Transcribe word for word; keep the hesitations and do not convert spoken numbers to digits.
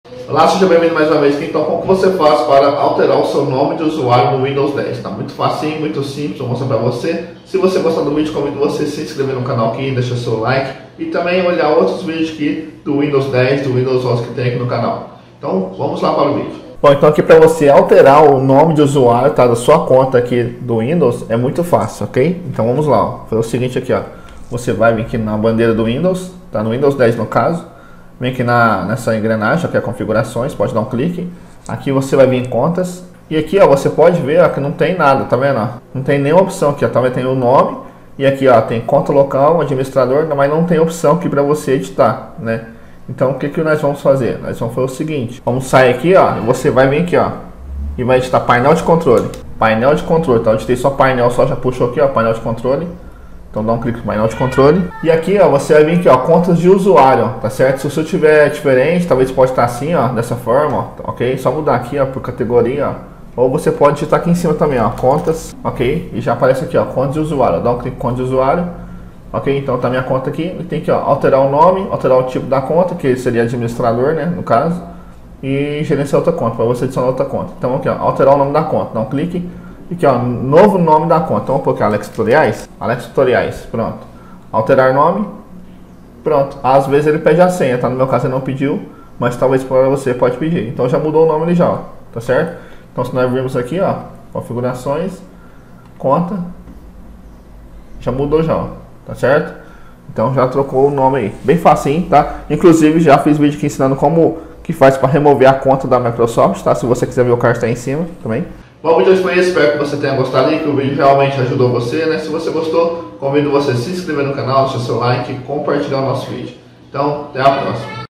Olá, seja bem-vindo mais uma vez aqui. Então, como que você faz para alterar o seu nome de usuário no Windows dez? Tá muito facinho, muito simples, vou mostrar para você. Se você gostar do vídeo, convido você a se inscrever no canal aqui, deixar seu like e também olhar outros vídeos aqui do Windows dez, do Windows onze que tem aqui no canal. Então, vamos lá para o vídeo. Bom, então aqui para você alterar o nome de usuário, tá, da sua conta aqui do Windows é muito fácil, ok? Então vamos lá, ó. Vou fazer o seguinte aqui, ó. Você vai vir aqui na bandeira do Windows, tá, no Windows dez no caso. Vem aqui na, nessa engrenagem, aqui é configurações, pode dar um clique. Aqui você vai vir em contas. E aqui, ó, você pode ver, ó, que não tem nada, tá vendo? Ó? Não tem nenhuma opção aqui, ó. Também tem o nome. E aqui, ó, tem conta local, administrador, mas não tem opção aqui para você editar, né? Então, o que que nós vamos fazer? Nós vamos fazer o seguinte. Vamos sair aqui, ó, e você vai vir aqui, ó. E vai editar painel de controle. Painel de controle, então eu editei só painel, só já puxou aqui, ó, painel de controle. Então dá um clique no painel de controle. E aqui, ó, você vai vir aqui, ó, contas de usuário, tá certo? Se o seu tiver diferente, talvez pode estar assim, ó, dessa forma, ó, ok? Só mudar aqui, ó, por categoria, ó. Ou você pode digitar aqui em cima também, ó, contas, ok? E já aparece aqui, ó, contas de usuário. Dá um clique em conta de usuário, ok? Então tá minha conta aqui. E tem que, ó, alterar o nome, alterar o tipo da conta, que seria administrador, né, no caso. E gerenciar outra conta, para você adicionar outra conta. Então aqui, ó, alterar o nome da conta. Dá um clique. E aqui, ó, novo nome da conta. Então, vamos pôr aqui, Alex Tutoriais. Alex Tutoriais, pronto. Alterar nome. Pronto. Às vezes ele pede a senha, tá? No meu caso ele não pediu, mas talvez para você pode pedir. Então já mudou o nome ali já, ó. Tá certo? Então se nós virmos aqui, ó, configurações, conta, já mudou já, ó. Tá certo? Então já trocou o nome aí. Bem facinho, tá? Inclusive já fiz vídeo aqui ensinando como que faz para remover a conta da Microsoft, tá? Se você quiser ver, o card está aí em cima também. Bom, o vídeo foi esse, espero que você tenha gostado e que o vídeo realmente ajudou você, né? Se você gostou, convido você a se inscrever no canal, deixar seu like e compartilhar o nosso vídeo. Então, até a próxima.